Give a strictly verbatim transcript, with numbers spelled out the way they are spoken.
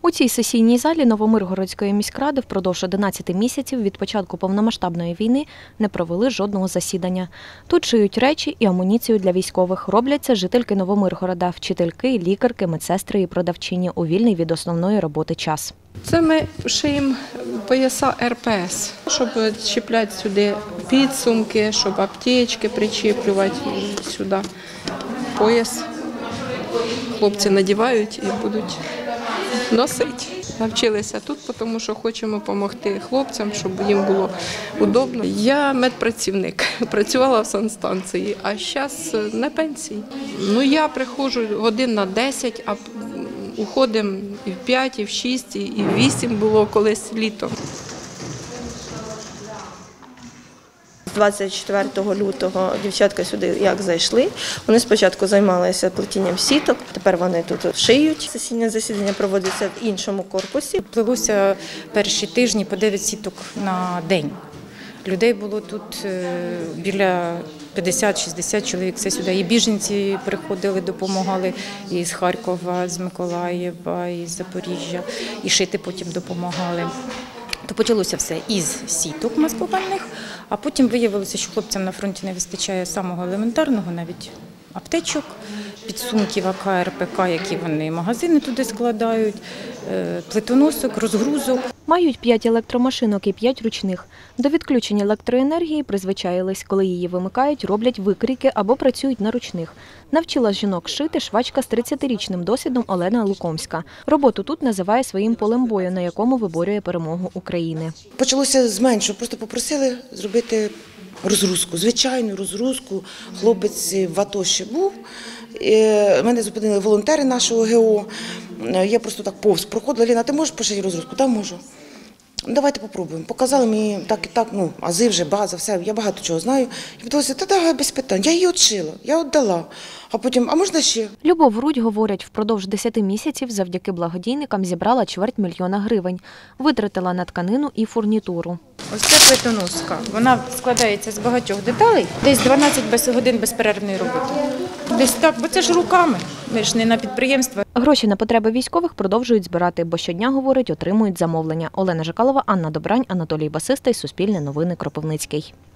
У цій сесійній залі Новомиргородської міськради впродовж одинадцяти місяців від початку повномасштабної війни не провели жодного засідання. Тут шиють речі і амуніцію для військових. Роблять це жительки Новомиргорода, вчительки, лікарки, медсестри і продавчині у вільний від основної роботи час. Це ми шиємо пояса ер пе ес, щоб чіпляти сюди підсумки, щоб аптечки причіплювати сюди. Пояс хлопці надівають і будуть носити. Навчилися тут, тому що хочемо допомогти хлопцям, щоб їм було удобно. Я медпрацівник, працювала в санстанції, а зараз на пенсії. Ну, я приходжу годин на десять, а уходимо і в п'ять, і в шість, і в вісім було колись літом. двадцять четвертого лютого дівчатка сюди як зайшли. Вони спочатку займалися плетінням сіток, тепер вони тут шиють. Сесійне засідання проводиться в іншому корпусі. Плелося перші тижні по дев'ять сіток на день. Людей було тут біля п'ятдесят-шістдесят чоловік. Це сюди і біженці приходили, допомагали і з Харкова, з Миколаєва, і з Запоріжжя, і шити потім допомагали. То почалося все із сіток маскувальних, а потім виявилося, що хлопцям на фронті не вистачає самого елементарного, навіть аптечок, підсумків а ка ер пе ка, які вони магазини туди складають, плитоносок, розгрузок. Мають п'ять електромашинок і п'ять ручних. До відключення електроенергії призвичаїлись. Коли її вимикають, роблять викрійки або працюють на ручних. Навчила жінок шити швачка з тридцятирічним досвідом Олена Лукомська. Роботу тут називає своїм полем бою, на якому виборює перемогу України. Почалося з меншого, просто попросили зробити розгрузку, звичайну розгрузку. Хлопець в АТО ще був. Мене зупинили волонтери нашого ге о. Я просто так повз проходила. Ліна, ти можеш пошити розгрузку? Так, можу. Давайте попробуємо. Показали мені так і так, ну, ази вже, база, все, я багато чого знаю. І подалося, та давай, без питань. Я її відшила, я віддала. А потім, а можна ще? Любов Рудь, говорять, впродовж десяти місяців завдяки благодійникам зібрала чверть мільйона гривень. Витратила на тканину і фурнітуру. Ось це плитоноска. Вона складається з багатьох деталей, десь дванадцять годин безперервної роботи. Десь так, бо це ж руками, ми ж не на підприємства. Гроші на потреби військових продовжують збирати, бо щодня, говорить, отримують замовлення. Олена Жикалова, Анна Добрань, Анатолій Басистий, Суспільне новини, Кропивницький.